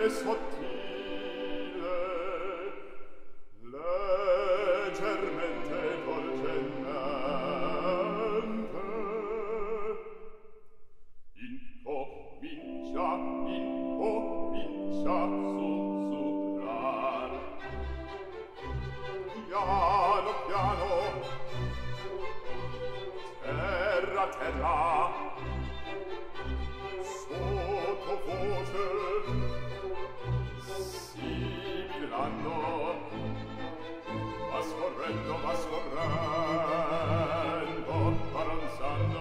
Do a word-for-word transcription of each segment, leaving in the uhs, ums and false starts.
sottile, leggermente dolcemente, incomincia, incomincia a sussurrar. Piano, piano, terra, terra, sottovoce, sibilando, va scorrendo, va scorrendo, avanzando,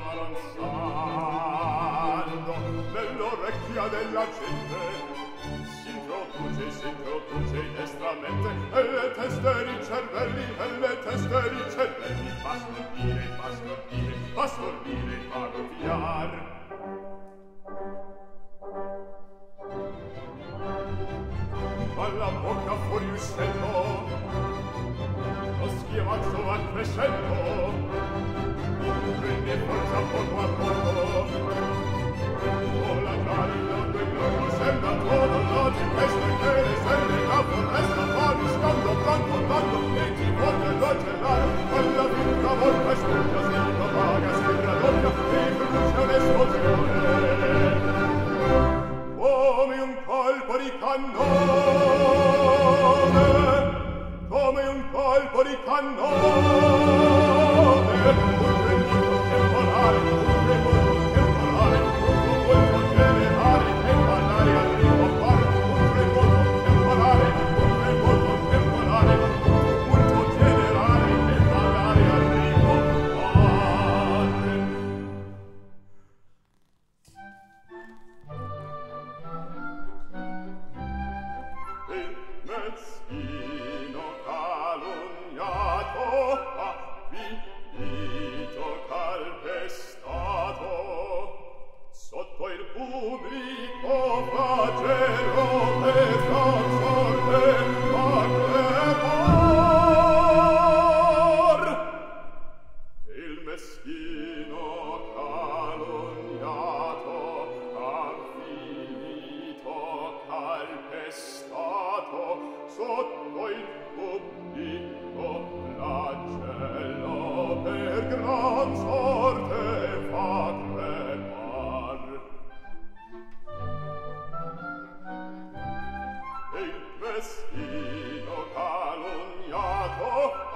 avanzando, nell'orecchia della gente, si introduce, si introduce destramente, e le teste e i cervelli, e le teste e i cervelli, fa stordire, fa stordire, fa stordire, fa gonfiar. Alla bocca fuori uscendo, lo schiamazzo va crescendo, prende forza poco a poco, con la carina del loro sembra todo la tempesta che le sende la foresta va riscando, blanco, blanco, e ti voglio lo gelare, alla finta volta scusa si propaga, si raddoppia, e produce un'esplosione. Come un colpo di cannone, come un colpo di cannone, un tremoto temporale, un tremoto temporale, un tumulto generale che fa l'aria rincompare, un tremoto temporale, un tremoto temporale, un tumulto generale che fa l'aria rincompare. Il meschino calunniato, avvilito, calpestato, sotto il pubblico flagello per gran sorte fa crepar. Il meschino calunniato, avvilito, calpestato, sotto il pubblico flagello per gran sorte fa crepar. E il meschino calunniato,